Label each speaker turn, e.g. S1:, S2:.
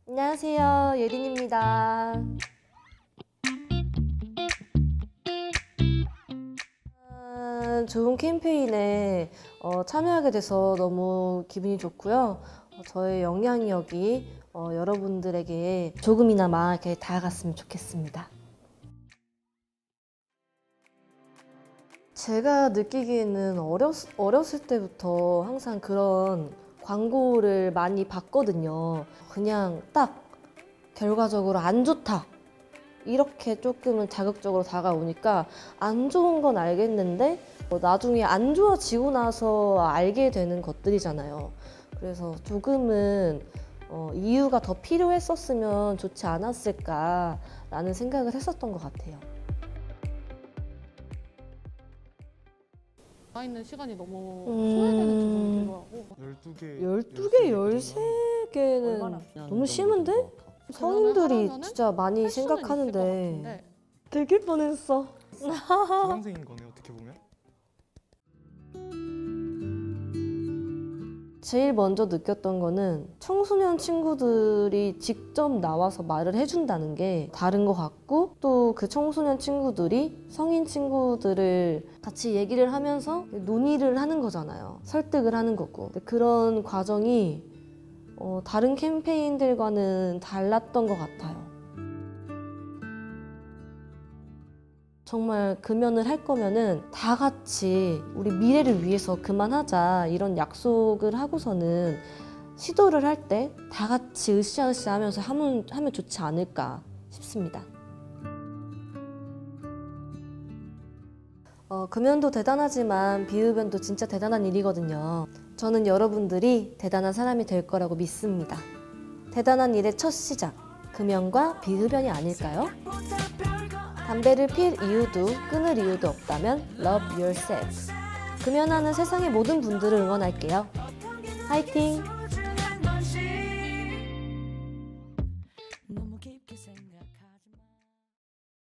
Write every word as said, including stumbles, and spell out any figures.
S1: 안녕하세요, 예린입니다. 아, 좋은 캠페인에 어, 참여하게 돼서 너무 기분이 좋고요. 어, 저의 영향력이 어, 여러분들에게 조금이나마 이렇게 다가갔으면 좋겠습니다. 제가 느끼기에는 어렸, 어렸을 때부터 항상 그런 광고를 많이 봤거든요. 그냥 딱 결과적으로 안 좋다, 이렇게 조금은 자극적으로 다가오니까 안 좋은 건 알겠는데 어, 나중에 안 좋아지고 나서 알게 되는 것들이잖아요. 그래서 조금은 어, 이유가 더 필요했었으면 좋지 않았을까라는 생각을 했었던 것 같아요.
S2: 나 있는 시간이 너무
S1: 음.
S2: 소외되는 기분이 들더라고.
S3: 열두 개,
S1: 열두 개, 열세 개는 너무 심한데? 성인들이 진짜 많이 생각하는데 되게 뻔했어.
S3: 부담생인 거네, 어떻게 보면.
S1: 제일 먼저 느꼈던 거는 청소년 친구들이 직접 나와서 말을 해준다는 게 다른 것 같고, 또 그 청소년 친구들이 성인 친구들을 같이 얘기를 하면서 논의를 하는 거잖아요. 설득을 하는 거고. 근데 그런 과정이 어, 다른 캠페인들과는 달랐던 것 같아요. 정말 금연을 할 거면은 다 같이 우리 미래를 위해서 그만하자, 이런 약속을 하고서는 시도를 할 때 다 같이 으쌰으쌰 하면서 하면, 하면 좋지 않을까 싶습니다. 어, 금연도 대단하지만 비흡연도 진짜 대단한 일이거든요. 저는 여러분들이 대단한 사람이 될 거라고 믿습니다. 대단한 일의 첫 시작, 금연과 비흡연이 아닐까요? 담배를 필 이유도 끊을 이유도 없다면 Love yourself. 금연하는 세상의 모든 분들을 응원할게요. 화이팅!